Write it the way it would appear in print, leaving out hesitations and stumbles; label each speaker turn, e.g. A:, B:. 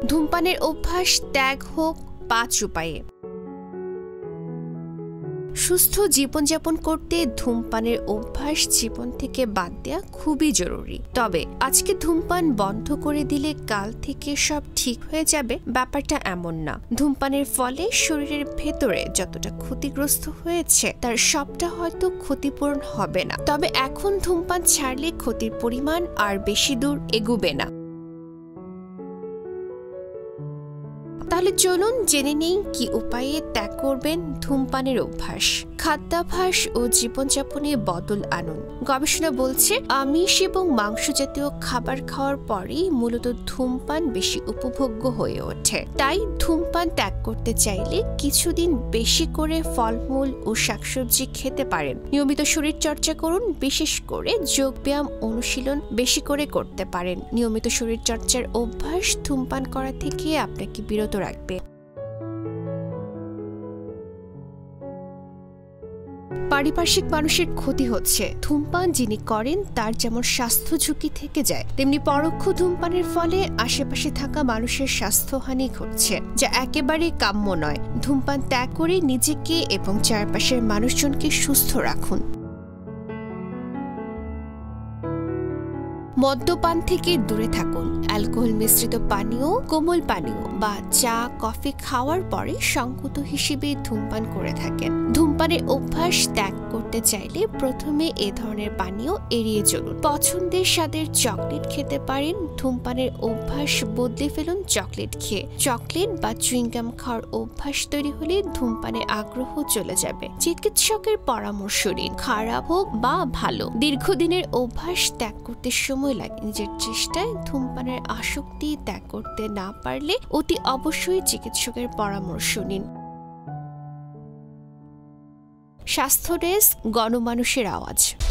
A: ধূমপানের অভ্যাস ত্যাগ হোক 5 উপায়ে। সুস্থ জীবনযাপন করতে ধূমপানের অভ্যাস জীবন থেকে বাদ দেওয়া খুবই জরুরি। তবে আজকে ধূমপান বন্ধ করে দিলে কাল থেকে সব ঠিক হয়ে যাবে, ব্যাপারটা এমন না। ধূমপানের ফলে শরীরের ভেতরে যতটা ক্ষতিগ্রস্ত হয়েছে তার সবটা হয়তো ক্ষতিপূরণ হবে না, তবে এখন ধূমপান ছাড়লে ক্ষতির পরিমাণ আর বেশি দূর এগুবে না। তাহলে চলুন জেনে নেই কি উপায়ে ত্যাগ করবেন ধূমপানের অভ্যাস। খাদ্যাভ্যাস ও জীবনযাপনে বদল আনুন। গবেষণা বলছে আমিষ এবং মাংস জাতীয় খাবার খাওয়ার পরেই মূলত ধূমপান বেশি উপভোগ্য হয়ে ওঠে। তাই ধূমপান ত্যাগ করতে চাইলে কিছুদিন বেশি করে ফলমূল ও শাকসবজি খেতে পারেন। নিয়মিত শরীর চর্চা করুন, বিশেষ করে যোগব্যায়াম অনুশীলন বেশি করে করতে পারেন। নিয়মিত শরীর চর্চার অভ্যাস ধূমপান করা থেকে আপনাকে বিরত রাখবে। পারিপার্শ্বিক মানুষের ক্ষতি হচ্ছে। ধূমপান যিনি করেন তার যেমন স্বাস্থ্য ঝুঁকি থেকে যায়, তেমনি পরোক্ষ ধূমপানের ফলে আশেপাশে থাকা মানুষের স্বাস্থ্যহানি ঘটছে, যা একেবারে কাম্য নয়। ধূমপান ত্যাগ করে নিজেকে এবং চারপাশের মানুষজনকে সুস্থ রাখুন। মদ্যপান থেকে দূরে থাকুন। অ্যালকোহল মিশ্রিত পানীয়, কোমল পানীয় বা চা কফি খাওয়ার পরে সংকুত হিসেবে ধূমপান করে থাকেন। ধূমপানের অভ্যাস ত্যাগ করতে চাইলে প্রথমে এ ধরনের পানীয় এড়িয়ে চলুন। পছন্দের স্বাদের চকলেট খেতে পারেন। ধূমপানের অভ্যাস বদলে ফেলুন চকলেট খেয়ে। চকলেট বা চুইংগাম খাওয়ার অভ্যাস তৈরি হলে ধূমপানের আগ্রহ চলে যাবে। চিকিৎসকের পরামর্শ নিন, খারাপ হোক বা ভালো। দীর্ঘদিনের অভ্যাস ত্যাগ করতে সময় লাগে। নিজের চেষ্টায় ধূমপানের আসক্তি ত্যাগ করতে না পারলে অতি অবশ্যই চিকিৎসকের পরামর্শ নিন। স্বাস্থ্য ডেস্ক, গণমানুষের আওয়াজ।